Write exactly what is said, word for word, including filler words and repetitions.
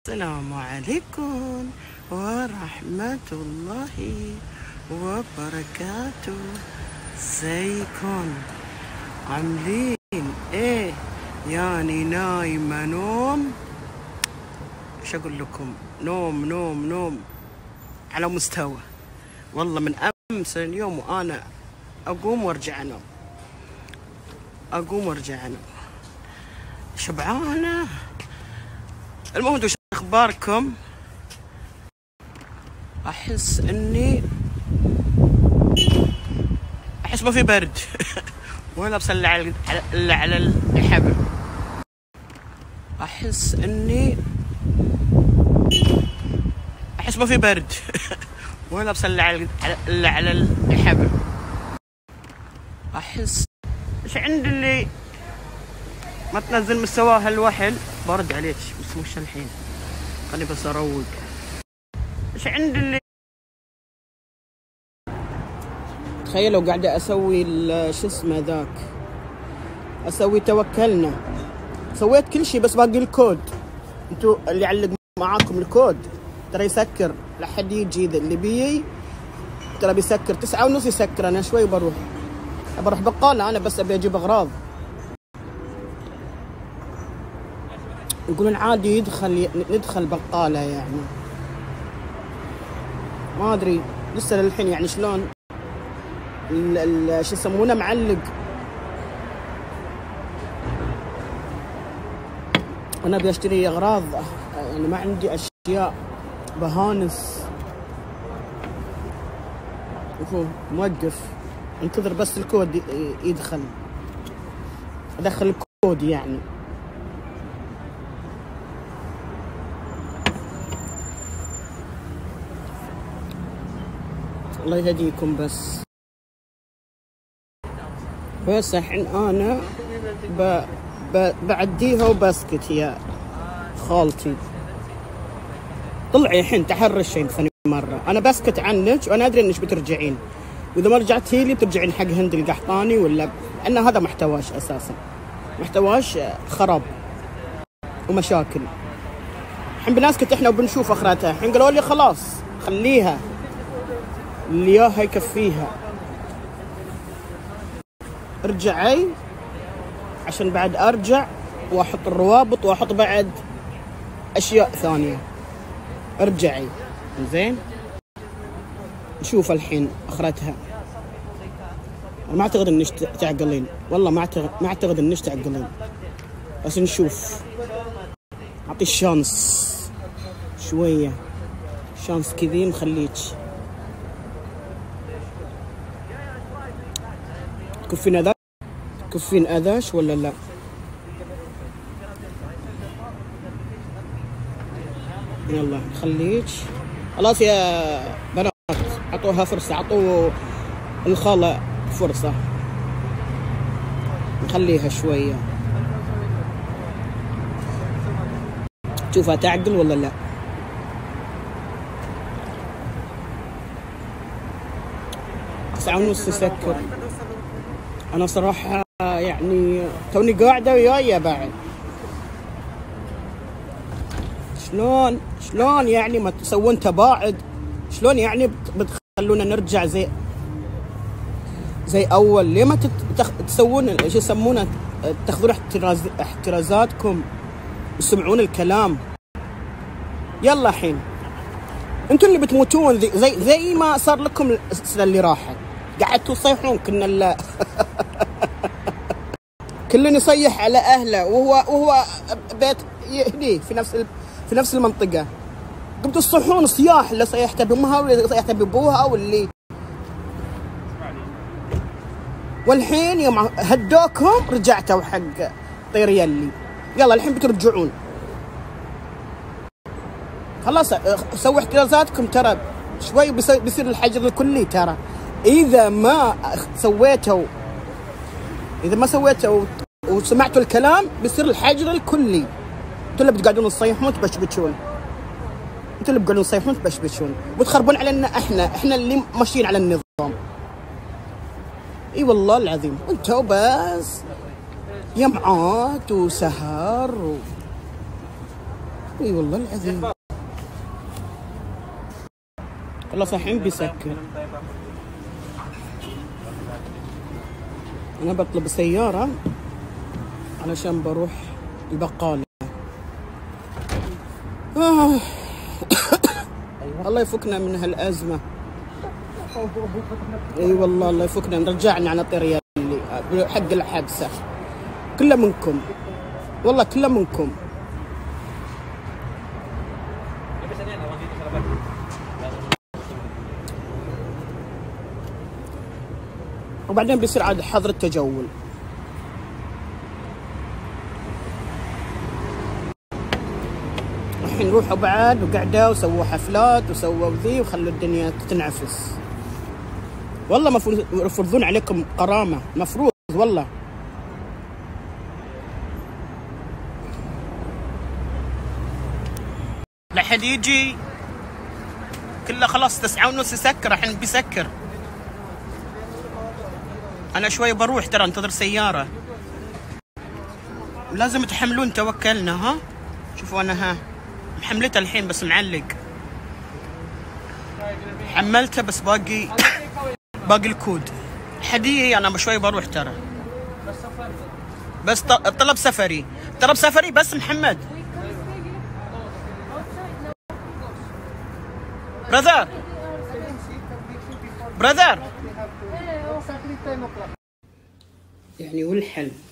السلام عليكم ورحمة الله وبركاته. ازيكم عاملين ايه؟ يعني نايمة نوم، ايش اقول لكم، نوم نوم نوم على مستوى. والله من امس اليوم وانا اقوم وارجع انام، اقوم وارجع انام، شبعانة. المهم وش اخباركم؟ احس اني احس ما في برد ولا بصلي على الا على الحبل. احس اني احس ما في برد ولا بصلي على الا على الحبل. احس ايش عند اللي ما تنزل مستواها الوحل. برد عليك بس مش الحين، خليني بس اروق. ايش عند اللي تخيلوا قاعدة اسوي شو اسمه ذاك، اسوي توكلنا، سويت كل شيء بس باقي الكود. انتوا اللي يعلق معاكم الكود ترى يسكر لحد يجي ذا اللي بيي، ترى بيسكر تسعة ونص يسكر. انا شوي بروح بروح بقالة، انا بس ابي اجيب اغراض. يقولون عادي يدخل ندخل بقالة، يعني ما ادري لسه للحين يعني شلون شو يسمونه معلق. انا ابي اشتري اغراض، يعني ما عندي اشياء بهانس. شوفوا موقف انتظر بس الكود يدخل، ادخل الكود يعني. الله يهديكم. بس بس الحين انا ب... ب... بعديها وبسكت يا خالتي. طلعي الحين تحرشين ثاني مره، انا بسكت عنك وانا ادري انك بترجعين، واذا ما رجعتي لي بترجعين حق هند القحطاني ولا ان هذا محتواش اساسا، محتواش خراب ومشاكل. الحين بنسكت احنا وبنشوف اخرتها. الحين قالوا لي خلاص خليها اللي ياها يكفيها، ارجعي عشان بعد ارجع واحط الروابط واحط بعد اشياء ثانيه. ارجعي زين نشوف الحين اخرتها. ما اعتقد انك تعقلين، والله ما اعتقد ما اعتقد انك تعقلين، بس نشوف. اعطي الشانس شويه، شانس كذي نخليك. كفين اذاش كفين اذاش ولا لا؟ يلا نخليك خلاص يا بنات، اعطوها فرصه، اعطوا الخاله فرصه، نخليها شويه شوفها تعقل ولا لا. تسعة ونص يسكر. انا صراحه يعني توني قاعده ويايا بعد. شلون شلون يعني ما تسوون تباعد؟ شلون يعني بتخلونا نرجع زي زي اول؟ ليه ما تتخ... تسوون ايش يسمونه، تاخذون احتراز... احترازاتكم وتسمعون الكلام؟ يلا الحين انتوا اللي بتموتون زي زي, زي ما صار لكم السنه اللي راحت، قعدتوا تصيحون. كنا لا كلنا يصيح على اهله، وهو وهو بيت هني في نفس في نفس المنطقه. قمتوا تصيحون صياح، اللي صيحته بامها واللي صيحته بابوها واللي. والحين يوم هدوكم رجعتوا حق طير يلي. يلا الحين بترجعون خلاص. سووا احترازاتكم، ترى شوي بيصير الحجر الكلي. ترى اذا ما سويتوا اذا ما سويتوا وسمعتوا الكلام بيصير الحجر الكلي. انتوا اللي بتقعدون تصيحون تبشبشون، انتوا اللي بتقعدون تصيحون تبشبشون وتخربون علينا. احنا احنا اللي ماشيين على النظام. اي والله العظيم انتوا بس جمعات وسهر و... اي والله العظيم. خلاص الحين بيسكر. انا بطلب سيارة علشان بروح البقالة. آه. الله يفكنا من هالأزمة. اي والله الله يفكنا، نرجعنا على طريق اللي حق الحبسة. كله منكم والله، كله منكم. وبعدين بيصير عاد حظر التجول. الحين روحوا بعد وقعدوا وسووا حفلات وسووا ذي وخلوا الدنيا تنعفس. والله مفروض يفرضون عليكم غرامة، مفروض والله. لحد يجي كله خلاص تسعة ونص يسكر، الحين بيسكر. أنا شوي بروح ترى، انتظر سيارة. لازم تحملون توكلنا. ها شوفوا أنا ها محملته الحين بس معلق. حملته بس باقي باقي الكود. حدي أنا شوي بروح ترى، بس طلب سفري، طلب سفري بس محمد. براذر براذر يعني والحل